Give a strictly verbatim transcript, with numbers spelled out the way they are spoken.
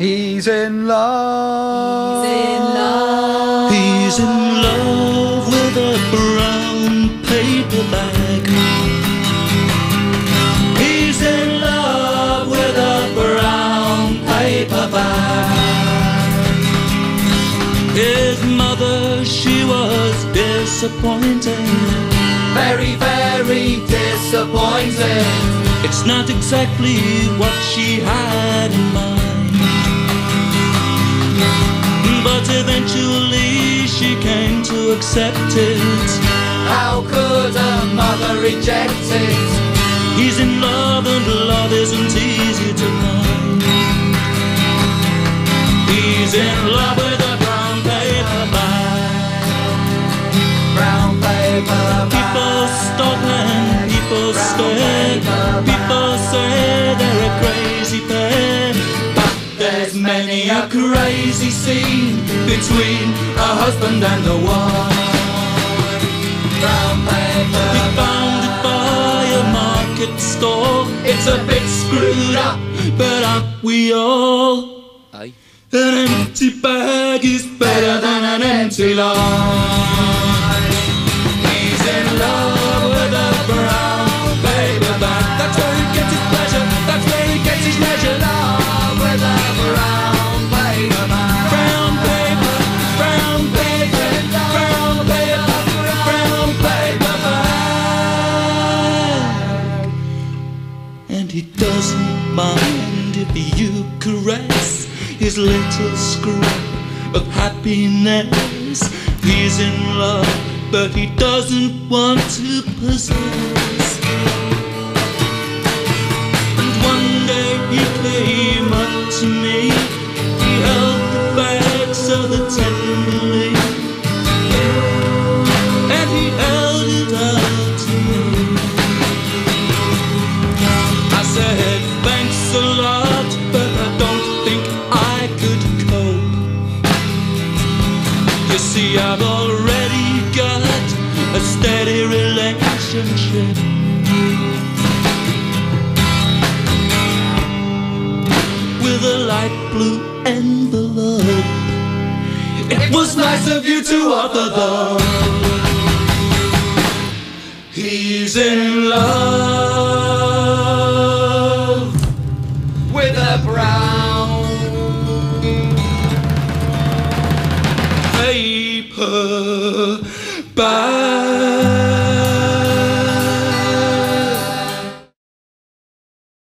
He's in love. He's in love. He's in love with a brown paper bag. He's in love with a brown paper bag. His mother, she was disappointed. Very, very disappointed. It's not exactly what she had in mind, but eventually she came to accept it. How could a mother reject it? He's in love and love isn't easy to find. He's in love with a brown paper bag. Brown paper bag. People stop and people stare. People say they're a crazy pair, but there's many a crazy scene between a husband and a wife. Brown paper He found it by a market stall. It's a bit screwed up, but aren't we all? Aye. An empty bag is better than an empty life. He's in love with a brown paper bag. That's where he gets his pleasure. That's where he gets his leisure. love with a brown paper bag. Brown paper, brown paper, brown paper, brown paper bag. And he doesn't mind if you caress his little scrap of happiness. He's in love, but he doesn't want to possess. And one day he came up to me. He held the bag so tenderly, and he held it out to me. I said, thanks a lot, but I don't think I could cope. You see, I've already got a steady relationship with a light blue envelope. It was nice of you to offer though. He's in love.